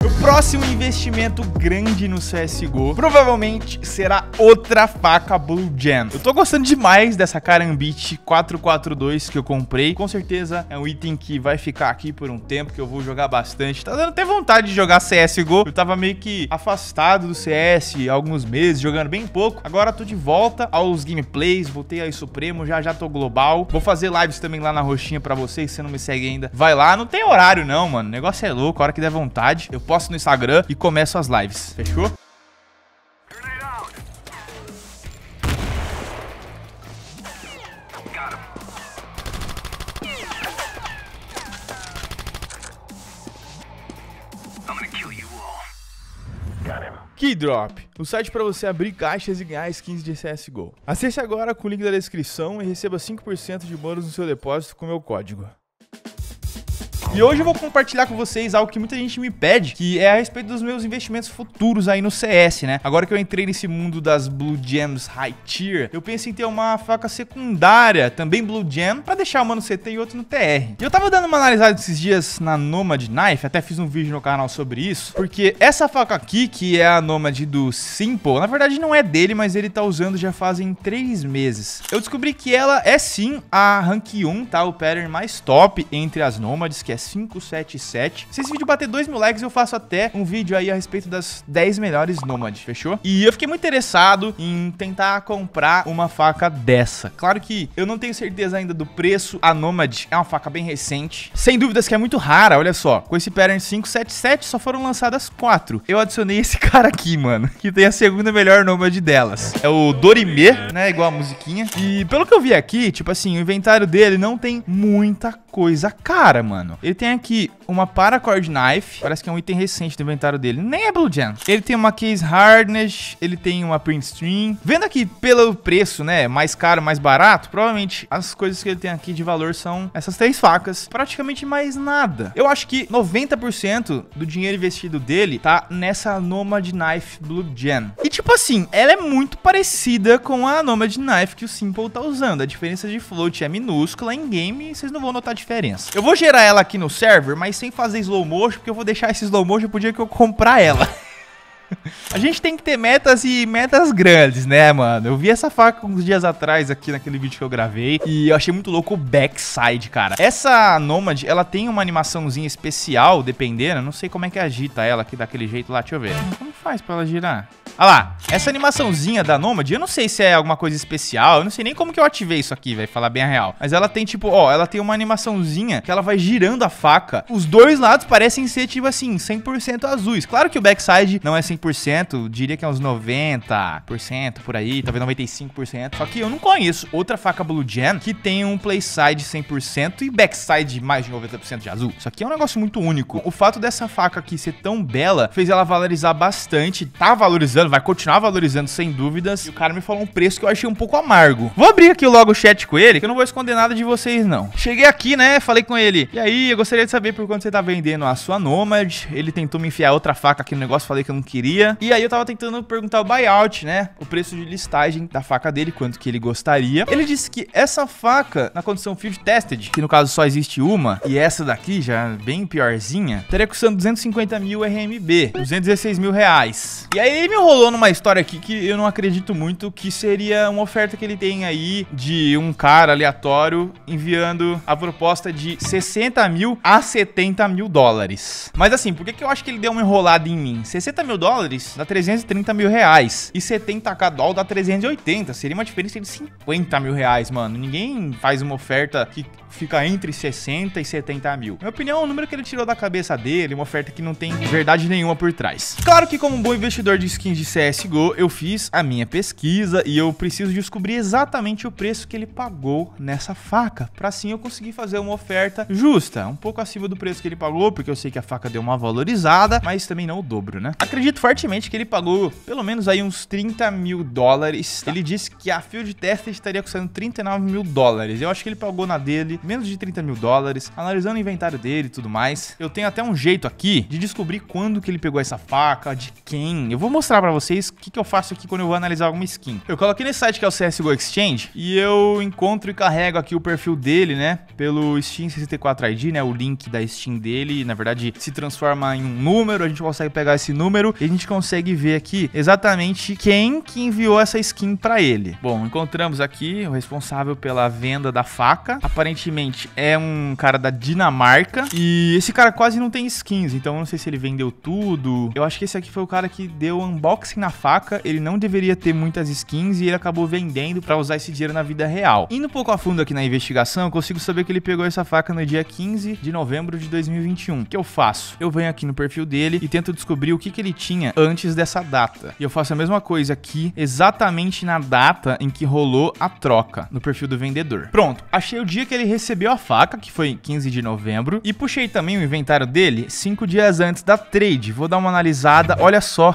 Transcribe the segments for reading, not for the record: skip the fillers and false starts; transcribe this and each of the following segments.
O próximo investimento grande no CSGO provavelmente será outra faca Blue Jam. Eu tô gostando demais dessa Karambit 442 que eu comprei. Com certeza é um item que vai ficar aqui por um tempo, que eu vou jogar bastante. Tá dando até vontade de jogar CSGO. Eu tava meio que afastado do CS há alguns meses, jogando bem pouco. Agora tô de volta aos gameplays, voltei aí Supremo, já tô global. Vou fazer lives também lá na roxinha pra vocês, se você não me segue ainda. Vai lá, não tem horário não, mano. O negócio é louco, a hora que der vontade. Eu posto no Instagram e começo as lives. Fechou? Keydrop, o site para você abrir caixas e ganhar skins de CSGO. Acesse agora com o link da descrição e receba 5% de bônus no seu depósito com meu código. E hoje eu vou compartilhar com vocês algo que muita gente me pede, que é a respeito dos meus investimentos futuros aí no CS, né? Agora que eu entrei nesse mundo das Blue Gems High Tier, eu penso em ter uma faca secundária, também Blue Gem, pra deixar uma no CT e outra no TR. E eu tava dando uma analisada esses dias na Nomad Knife, até fiz um vídeo no canal sobre isso, porque essa faca aqui, que é a Nomad do Simple, na verdade não é dele, mas ele tá usando já fazem 3 meses. Eu descobri que ela é sim a Rank 1, tá? O pattern mais top entre as Nomads, que é 577. Se esse vídeo bater 2.000 likes, eu faço até um vídeo aí a respeito das 10 melhores Nomad, fechou? E eu fiquei muito interessado em tentar comprar uma faca dessa. Claro que eu não tenho certeza ainda do preço. A Nomad é uma faca bem recente, sem dúvidas que é muito rara, olha só. Com esse pattern 577 só foram lançadas 4. Eu adicionei esse cara aqui, mano, que tem a segunda melhor Nomad delas. É o Dorime, né, igual a musiquinha. E pelo que eu vi aqui, tipo assim, o inventário dele não tem muita coisa cara, mano. Ele tem aqui uma Paracord Knife, parece que é um item recente do inventário dele, nem é Blue Gem. Ele tem uma Case Hardness, ele tem uma Print Stream. Vendo aqui pelo preço, né, mais caro, mais barato, provavelmente as coisas que ele tem aqui de valor são essas 3 facas, praticamente mais nada. Eu acho que 90% do dinheiro investido dele tá nessa Nomad Knife Blue Gem. E tipo assim, ela é muito parecida com a Nomad Knife que o Simple tá usando. A diferença de float é minúscula, em game vocês não vão notar a diferença. Eu vou gerar ela aqui no server, mas sem fazer slow motion, porque eu vou deixar esse slow motion pro dia que eu comprar ela. A gente tem que ter metas e metas grandes, né, mano? Eu vi essa faca uns dias atrás aqui naquele vídeo que eu gravei e eu achei muito louco o backside, cara. Essa Nomad, ela tem uma animaçãozinha especial, dependendo. Não sei como é que agita ela aqui daquele jeito lá, deixa eu ver. Como faz pra ela girar? Olha lá, essa animaçãozinha da Nomad, eu não sei se é alguma coisa especial, eu não sei nem como que eu ativei isso aqui, vai falar bem a real. Mas ela tem tipo, ó, ela tem uma animaçãozinha que ela vai girando a faca. Os dois lados parecem ser tipo assim, 100% azuis. Claro que o backside não é 100%, diria que é uns 90% por aí, talvez 95%. Só que eu não conheço outra faca Blue Gem que tem um playside 100% e backside mais de 90% de azul. Isso aqui é um negócio muito único. O fato dessa faca aqui ser tão bela fez ela valorizar bastante, tá valorizando, vai continuar valorizando sem dúvidas. E o cara me falou um preço que eu achei um pouco amargo. Vou abrir aqui logo o chat com ele, que eu não vou esconder nada de vocês não. Cheguei aqui, né, falei com ele. E aí, eu gostaria de saber por quanto você tá vendendo a sua Nomad. Ele tentou me enfiar outra faca aqui no negócio, falei que eu não queria. E aí eu tava tentando perguntar o buyout, né, o preço de listagem da faca dele, quanto que ele gostaria. Ele disse que essa faca, na condição Field Tested, que no caso só existe uma, e essa daqui, já bem piorzinha, estaria custando 250 mil RMB, 216 mil reais. E aí ele me rolou numa história aqui que eu não acredito muito, que seria uma oferta que ele tem aí de um cara aleatório enviando a proposta de 60 mil a 70 mil dólares. Mas assim, por que eu acho que ele deu uma enrolada em mim? 60 mil dólares dá 330 mil reais e 70k dólar dá 380, seria uma diferença de 50 mil reais, mano. Ninguém faz uma oferta que fica entre 60 e 70 mil. Minha opinião, é um número que ele tirou da cabeça dele, uma oferta que não tem verdade nenhuma por trás. Claro que como um bom investidor de skins de CSGO, eu fiz a minha pesquisa e eu preciso descobrir exatamente o preço que ele pagou nessa faca, pra assim eu conseguir fazer uma oferta justa, um pouco acima do preço que ele pagou, porque eu sei que a faca deu uma valorizada, mas também não o dobro, né? Acredito fortemente que ele pagou pelo menos aí uns 30 mil dólares. Ele disse que a Field Test estaria custando 39 mil dólares. Eu acho que ele pagou na dele menos de 30 mil dólares, analisando o inventário dele e tudo mais. Eu tenho até um jeito aqui de descobrir quando que ele pegou essa faca, de quem. Eu vou mostrar pra vocês o que eu faço aqui quando eu vou analisar alguma skin. Eu coloquei nesse site que é o CSGO Exchange e eu encontro e carrego aqui o perfil dele, né, pelo Steam 64 ID, né, o link da Steam dele, na verdade se transforma em um número, a gente consegue pegar esse número e a gente consegue ver aqui exatamente quem que enviou essa skin pra ele. Bom, encontramos aqui o responsável pela venda da faca, aparentemente é um cara da Dinamarca e esse cara quase não tem skins, então eu não sei se ele vendeu tudo. Eu acho que esse aqui foi o cara que deu unboxing na faca, ele não deveria ter muitas skins e ele acabou vendendo pra usar esse dinheiro na vida real. Indo um pouco a fundo aqui na investigação, eu consigo saber que ele pegou essa faca no dia 15 de novembro de 2021. O que eu faço? Eu venho aqui no perfil dele e tento descobrir o que ele tinha antes dessa data. E eu faço a mesma coisa aqui, exatamente na data em que rolou a troca, no perfil do vendedor. Pronto, achei o dia que ele recebeu a faca, que foi 15 de novembro, e puxei também o inventário dele 5 dias antes da trade. Vou dar uma analisada, olha só,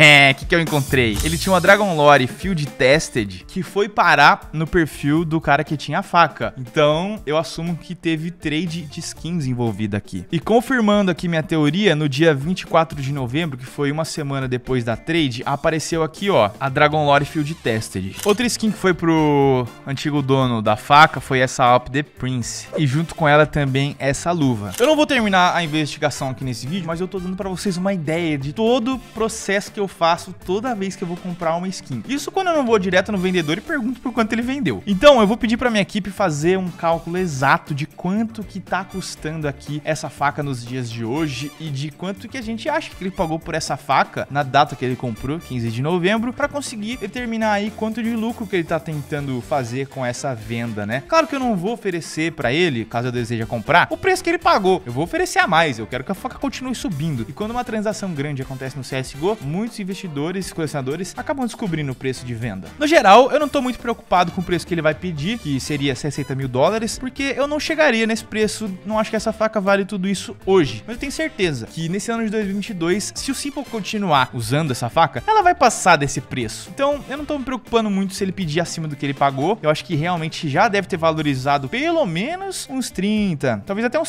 o que eu encontrei? Ele tinha uma Dragon Lore Field Tested, que foi parar no perfil do cara que tinha a faca. Então, eu assumo que teve trade de skins envolvida aqui. E confirmando aqui minha teoria, no dia 24 de novembro, que foi uma semana depois da trade, apareceu aqui, ó, a Dragon Lore Field Tested. Outra skin que foi pro antigo dono da faca foi essa Alp the Prince. E junto com ela também essa luva. Eu não vou terminar a investigação aqui nesse vídeo, mas eu tô dando pra vocês uma ideia de todo o processo que eu faço toda vez que eu vou comprar uma skin. Isso quando eu não vou direto no vendedor e pergunto por quanto ele vendeu. Então, eu vou pedir pra minha equipe fazer um cálculo exato de quanto que tá custando aqui essa faca nos dias de hoje e de quanto que a gente acha que ele pagou por essa faca na data que ele comprou, 15 de novembro, pra conseguir determinar aí quanto de lucro que ele tá tentando fazer com essa venda, né? Claro que eu não vou oferecer pra ele, caso eu deseje comprar, o preço que ele pagou. Eu vou oferecer a mais, eu quero que a faca continue subindo. E quando uma transação grande acontece no CSGO, muitos investidores e colecionadores acabam descobrindo o preço de venda. No geral, eu não tô muito preocupado com o preço que ele vai pedir, que seria 60 mil dólares, porque eu não chegaria nesse preço, não acho que essa faca vale tudo isso hoje. Mas eu tenho certeza que nesse ano de 2022, se o Simple continuar usando essa faca, ela vai passar desse preço. Então, eu não tô me preocupando muito se ele pedir acima do que ele pagou. Eu acho que realmente já deve ter valorizado pelo menos uns 30, talvez até uns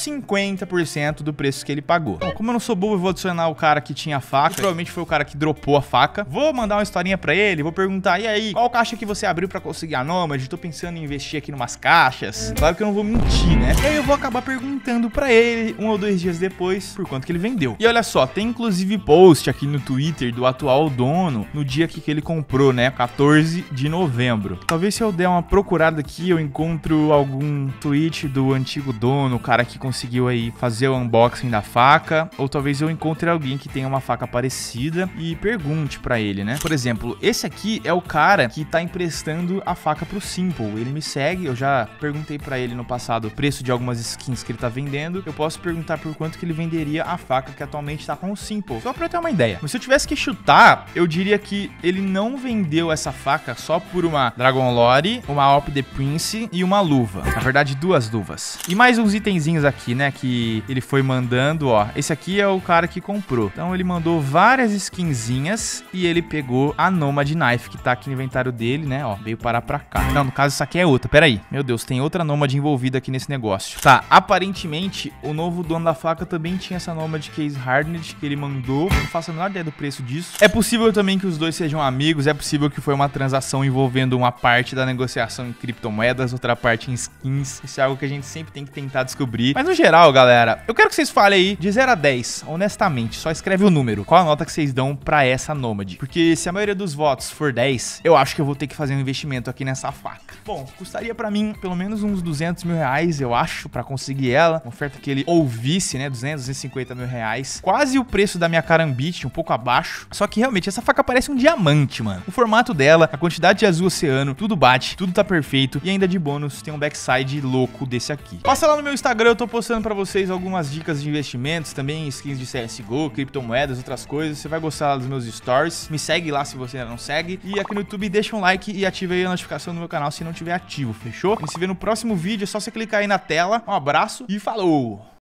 50% do preço que ele pagou. Bom, como eu não sou bobo, eu vou adicionar o cara que tinha a faca, provavelmente foi o cara que dropou a faca. Vou mandar uma historinha pra ele, vou perguntar, e aí, qual caixa que você abriu pra conseguir a Nomad? Tô pensando em investir aqui numas caixas. Claro que eu não vou mentir, né? E aí eu vou acabar perguntando pra ele, 1 ou 2 dias depois, por quanto que ele vendeu. E olha só, tem inclusive post aqui no Twitter do atual dono, no dia que ele comprou, né? 14 de novembro. Talvez se eu der uma procurada aqui, eu encontro algum tweet do antigo dono, o cara que conseguiu aí fazer o unboxing da faca, ou talvez eu encontre alguém que tenha uma faca parecida e pergunte pra ele, né? Por exemplo, esse aqui é o cara que tá emprestando a faca pro Simple. Ele me segue, eu já perguntei pra ele no passado o preço de algumas skins que ele tá vendendo. Eu posso perguntar por quanto que ele venderia a faca que atualmente tá com o Simple, só pra eu ter uma ideia. Mas se eu tivesse que chutar, eu diria que ele não vendeu essa faca só por uma Dragon Lore, uma Alp the Prince e uma luva. Na verdade, 2 luvas. E mais uns itenzinhos aqui, né, que ele foi mandando, ó. Esse aqui é o cara que comprou. Então ele mandou várias skinzinhas e ele pegou a Nomad Knife, que tá aqui no inventário dele, né, ó. Veio parar pra cá. Não, no caso, isso aqui é outra. Pera aí. Meu Deus, tem outra Nomad envolvida aqui nesse negócio. Tá, aparentemente, o novo dono da faca também tinha essa Nomad Case Hardened que ele mandou. Não faço a menor ideia do preço disso. É possível também que os dois sejam amigos. É possível que foi uma transação envolvendo uma parte da negociação em criptomoedas, outra parte em skins. Isso é algo que a gente sempre tem que tentar descobrir. Mas no geral, galera, eu quero que vocês falem aí de 0 a 10, honestamente. Só escreve o número. Qual a nota que vocês dão pra essa Nomad? Porque se a maioria dos votos for 10, eu acho que eu vou ter que fazer um investimento aqui nessa faca. Bom, custaria pra mim pelo menos uns 200 mil reais, eu acho, pra conseguir ela. Uma oferta que ele ouvisse, né? 250 mil reais. Quase o preço da minha Karambit, um pouco abaixo. Só que realmente essa faca parece um diamante, mano. O formato dela, a quantidade de azul oceano, tudo bate, tudo tá perfeito. E ainda de bônus tem um backside louco desse aqui. Passa lá no meu Instagram, eu tô postando pra vocês algumas dicas de investimentos, também skins de CSGO, criptomoedas, outras coisas. Você vai gostar dos meus stories. Me segue lá se você ainda não segue. E aqui no YouTube deixa um like e ativa aí a notificação no meu canal se não tiver ativo, fechou? A gente se vê no próximo vídeo, é só você clicar aí na tela. Um abraço e falou!